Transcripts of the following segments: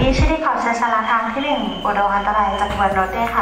ที่ชื่อที่ขอบใช้สาราทางที่1ปวดอันตรายจากขบวนรถด้วยค่ะ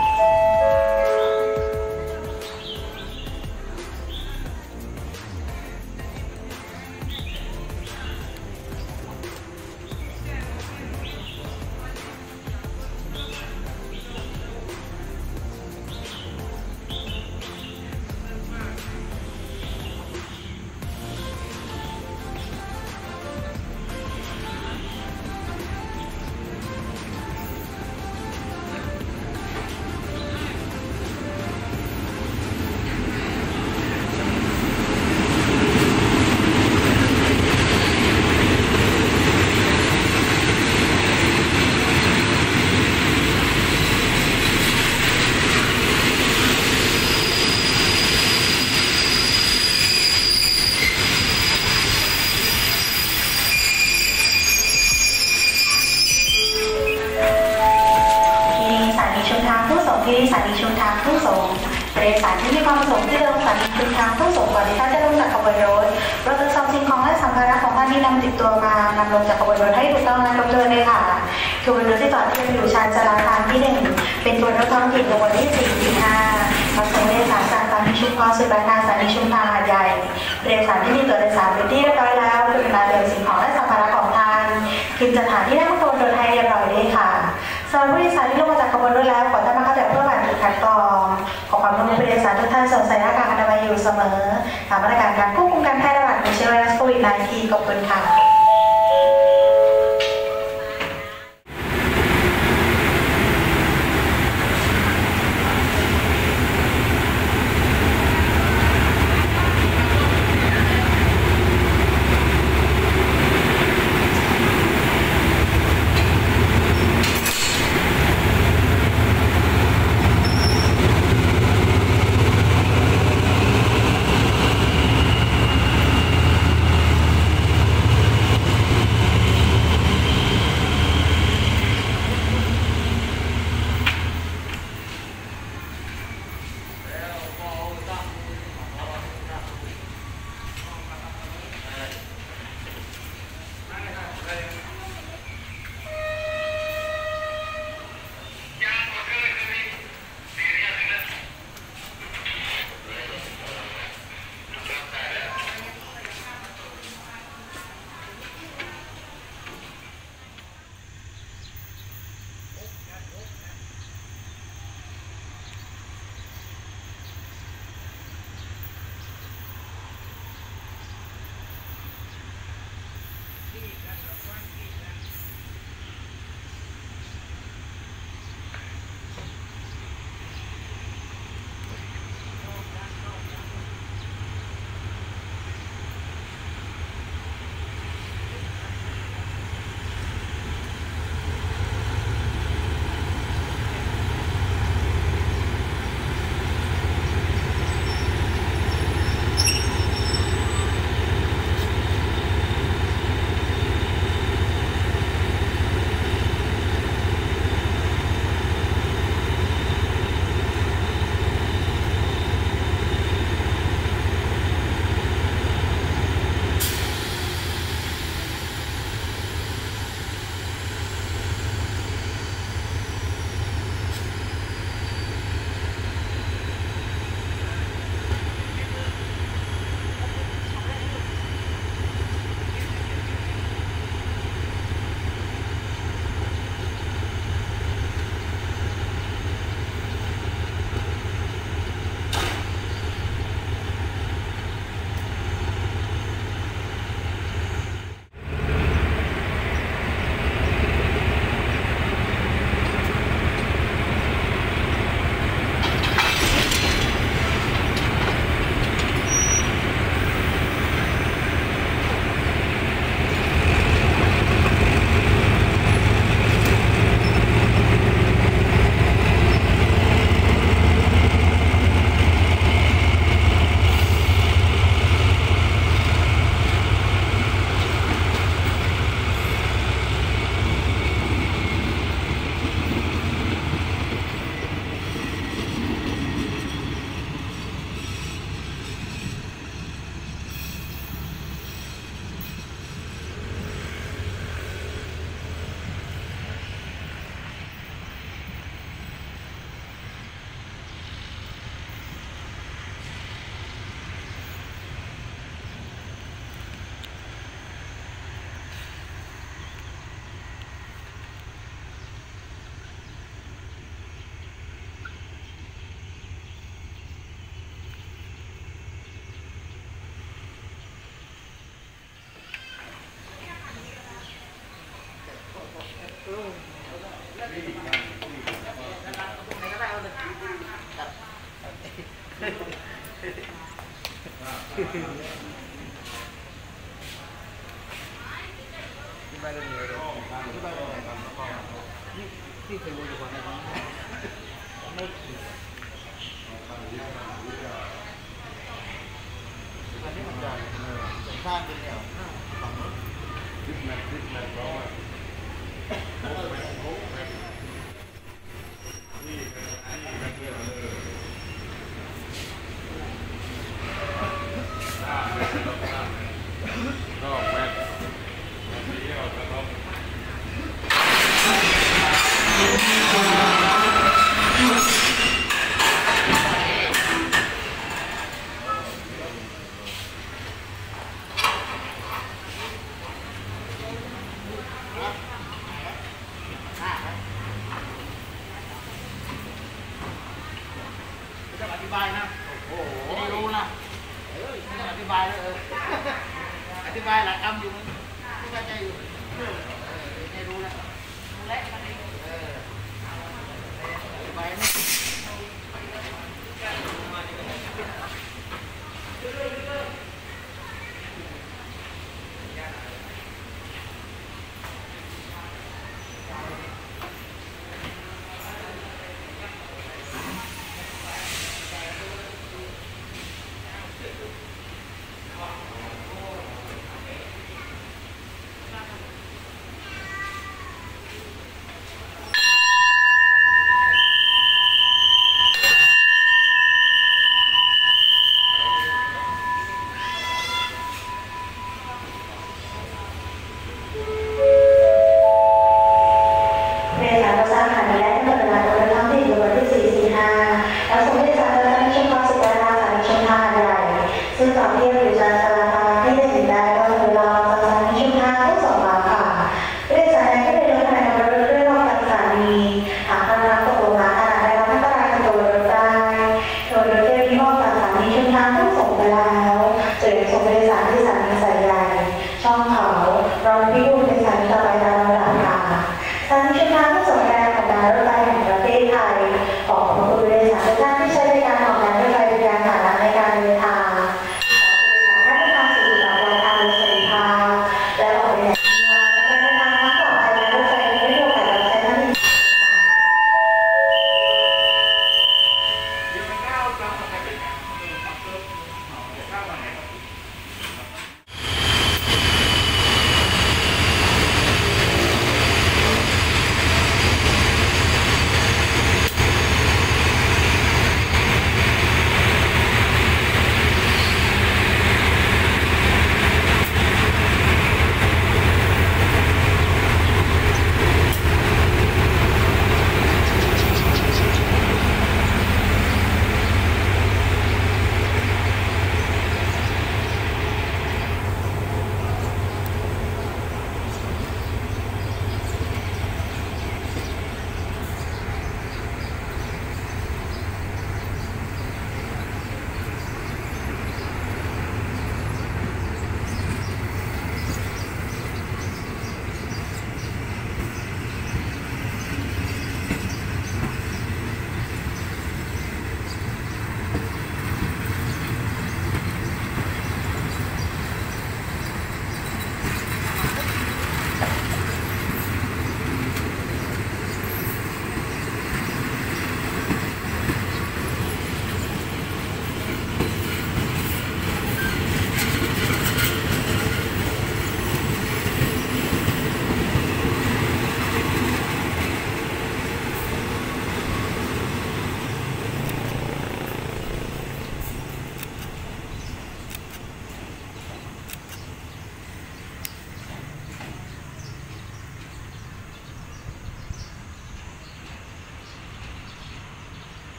ที่สถานีชุมทางผู้ส่งบริษัทที่มีความประสงค์ที่จะลงสถานีชุมทางผู้ส่งก่อนที่ท่านจะลงจากขบวนรถเราจะซ่อมสิ่งของและสัมภาระของท่านที่นำติดตัวมานำลงจากขบวนรถให้ถูกต้องและครบถ้วนเลยค่ะขบวนรถที่จอดที่อยู่ชานชาลาทางที่1เป็นตัวรถท้องถิ่นขบวนที่4-5รับส่งผู้โดยสารจากสถานีชุมพรสุดราชสถานีชุมทางหาดใหญ่บริษัทที่มีตัวโดยสารเป็นที่เรียบร้อยแล้วกรุณาเตรียมสิ่งของและสัมภาระของท่านคืนสถานที่นั่งขบวนรถให้เรียบร้อยด้วยค่ะสำหรับผู้โดยสารที่ลงมาจากขบวนรถแล้วขอท่านมาเข้าแถวเพื่อผ่านจุดคัดกรองขอความร่วมมือผู้โดยสารทุกท่านสวมใส่หน้ากากอนามัยอยู่เสมอตามมาตรการการควบคุมการแพร่ระบาดของเชื้อไวรัสโควิด -19 ขอบคุณค่ะที่บ้านก็มีอะไรที่บ้านที่เคยวนอยู่คนนั้นไม่ขี่อันนี้มันใหญ่ข้างเป็นแนวฝั่งนู้นดิสแมทร้อยจะอธิบายนะโอ้โหไม่รู้นะไม่ต้องอธิบายเลยอธิบายหลายคำอยู่ไม่เข้าใจอยู่ไม่รู้นะรู้แล้วมันเองอธิบายนะ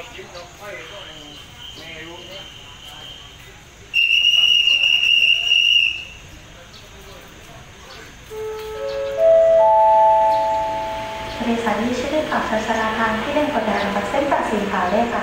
บริษัทที่ชื่ออักษรสารทางที่เล่นกดดันกับเส้นตัดสีขาวเลยค่ะ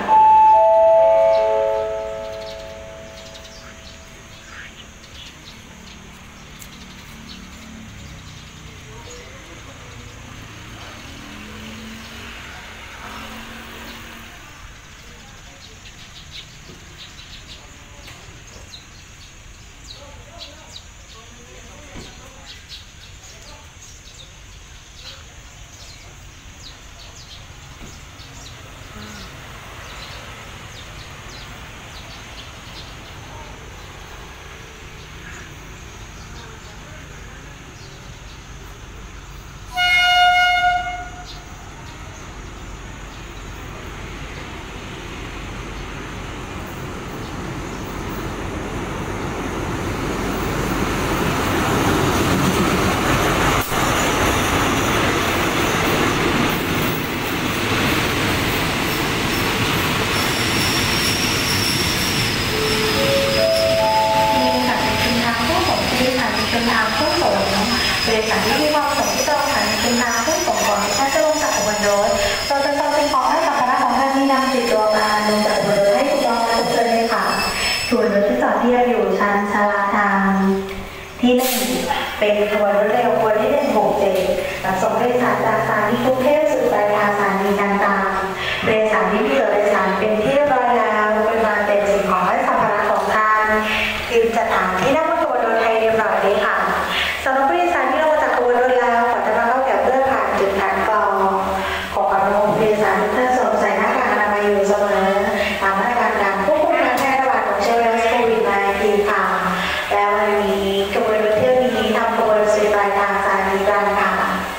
บริษัทที่มีความประสงค์ที่จะลงขันเป็นทางผู้ส่งก่อนที่ท่านจะลงจากขบวนรถเราจะต้องเป็นของให้สัมภาระของท่านที่นำติดตัวมาลงจากขบวนรถให้ถูกต้องและถูกเชิญเลยค่ะขบวนรถที่จอดเทียบอยู่ชั้นชาลาทางที่1เป็นขบวนรถเร็วขบวนที่167รับส่งผู้โดยสารจากสถานีกรุงเทพสู่ปลายทางสถานีต่างๆบริษัทที่มีโดยสารเป็นที่เรียบร้อยแล้วปริมาณเต็มสิ่งของและสัมภาระของท่านคือจัดหาที่นั่งบนขบวนรถไทยเรียบร้อยเลยค่ะสำหรับผู้โดยสารที่ลงจากขบวนรถแล้วขอจะมาเข้าแถวเพื่อผ่านจุดคัดกรองขอความร่วมมือผู้โดยสารทุกท่านสวมใส่หน้ากากอนามัยอยู่เสมอตามมาตรการการควบคุมการแพร่ระบาดของเชื้อไวรัสโควิด -19 ค่ะและวันนี้ขบวนรถเที่ยวนี้ทำขบวนสู่ปลายทางสถานีตรังค่ะ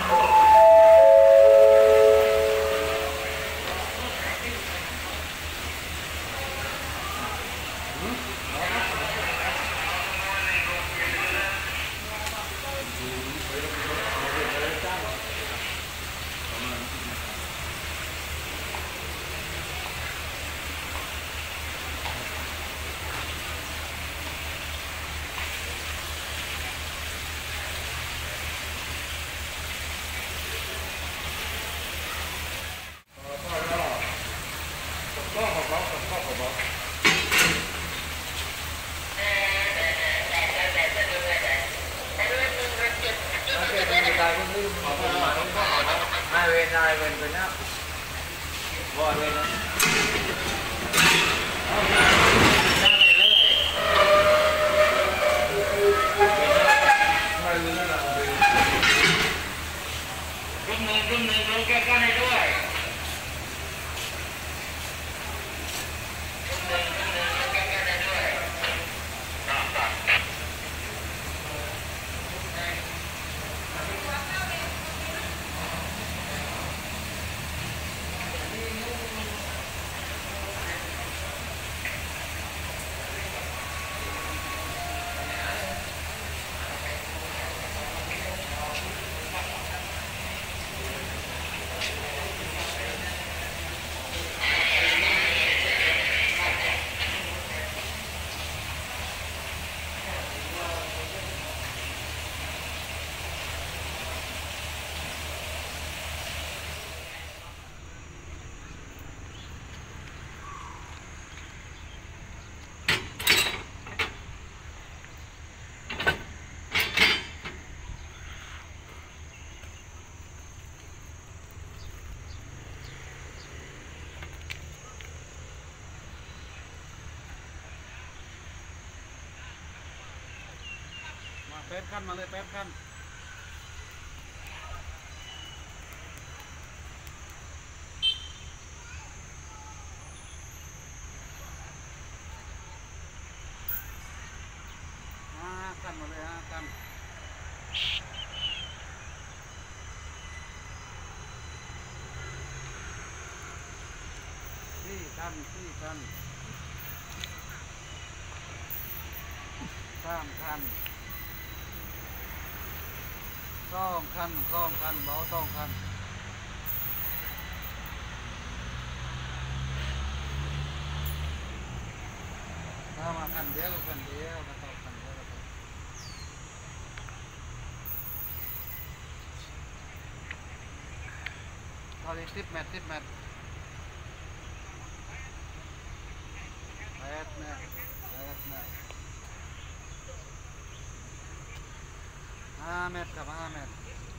แป๊บขั้นมาเลยแป๊บขั้นขั้นมาเลยขั้นที่ขั้น3 ขั้น2 ขั้นเบา2 ขั้นขันเดียวกับขันเดียวกระตอบขันเดียวตอนนี้10 เมตร8 เมตร5 เมตรกับ5 เมตร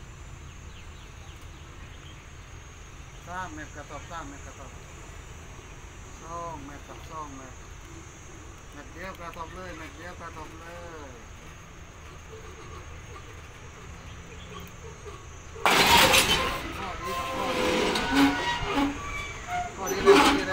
3 เมตรกระตอบ3 เมตรกระตอบ2 เมตรกับ2 เมตรเม็ดเดียวกระทบเลยเม็ดเดียวกระทบเลยพอดีแล้ว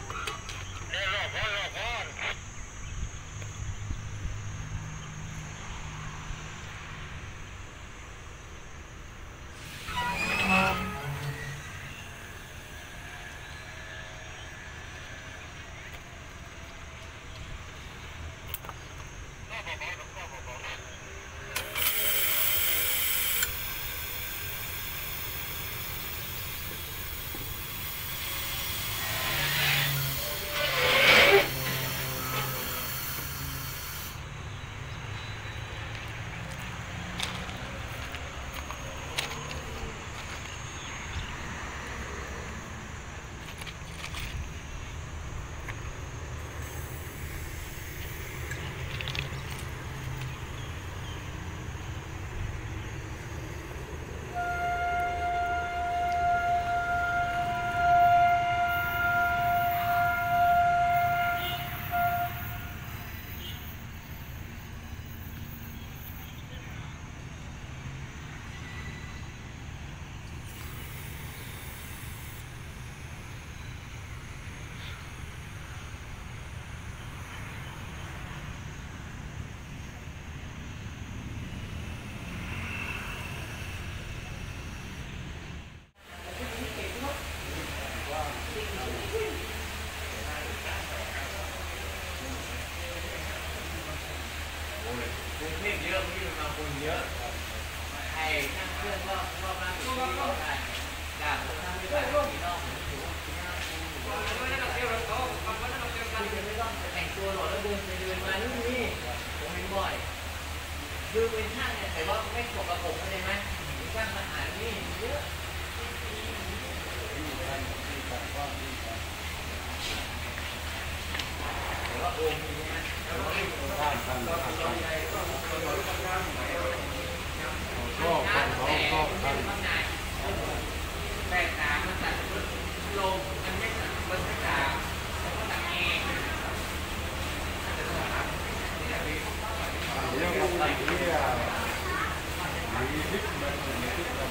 คือเป็นช่างเนี่ยแต่ว่าไม่สกปรกเข้าใจไหมช่างมาหานี่เยอะแต่ว่าโอ่งมีไหมแต่ว่าไม่ต้องการเราใหญ่ก็ชอบแต่ข้างในแตกต่างมันตัดลงมันไม่ตัดมันไม่ต่างแล้วก็ตัดเองเดี๋ยวกับอะไรเนี่ยมีทิศแบบมีทิศแบบ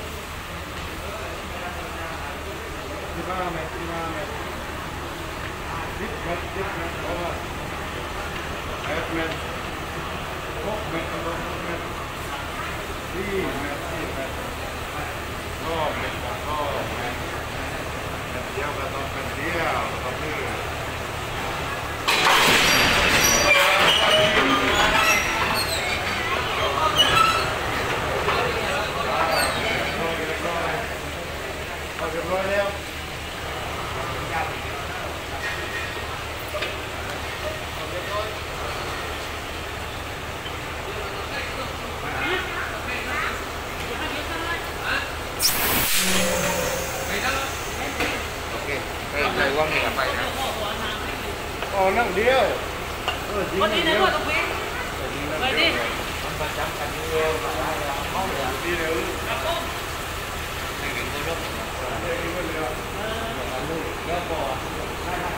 15 เมตร15 เมตร10 เมตร10 เมตรแล้วก็8 เมตร6 เมตร6 เมตร4 เมตร4 เมตร2 เมตร2 เมตรเดียวก็ต้องเป็นเดียวต้องเลื่อนเรียบร้อยแล้วโอเคใจว่างเหนือไปนะอ๋อนั่งเดียววันนี้นะว่าตรงนี้ไปดิมันประจำกันเร็วมาได้แล้วห้องเหนือดีเร็วให้กันตัวรบเดี๋ยวก่อนได้ครับ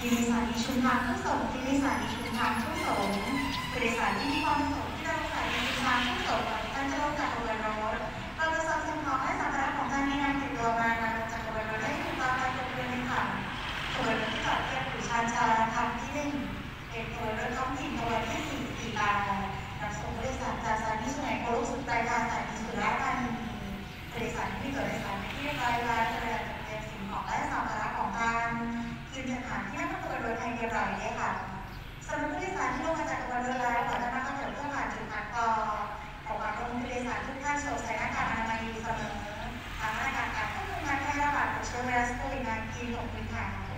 ยินดีสถานีชุมทางผู้ส่งยินดีสถานีชุมทางผู้ส่งผู้โดยสารที่มีความประสงค์ที่จะลงสถานีชุมทางผู้ส่งก่อนที่ท่านจะลงจากขบวนรถเราจะส่งสิ่งของและสัมภาระของท่านที่นำติดตัวมาลงจากขบวนรถให้ถูกต้องตามกฎเกณฑ์ค่ะขบวนรถที่จอดเทียบอยู่ชานชาคำที่1เป็นขบวนรถท้องถิ่นขบวนที่4 4 ตานำส่งผู้โดยสารจากสถานีสุไหงโกลกสุดปลายทางสถานีสุราษฎร์ธานีผู้โดยสารที่มีตัวโดยสารที่เรียบร้อยแล้วจะได้จัดเตรียมสิ่งของและสัมภาระของท่านคืนจากฐานที่นั่งขบวนรถไทยเดียวกันเลยค่ะสำหรับผู้โดยสารที่ลงมาจากขบวนรถแล้วขอท่านนั่งข้างเพื่อผ่านจุดคัดกรองขอความร่วมมือผู้โดยสารทุกท่านสวมใส่หน้ากากอนามัยอยู่เสมอทางหน้ากากการควบคุมการแพร่ระบาดของเชื้อไวรัสโควิด -19 ของพื้นฐาน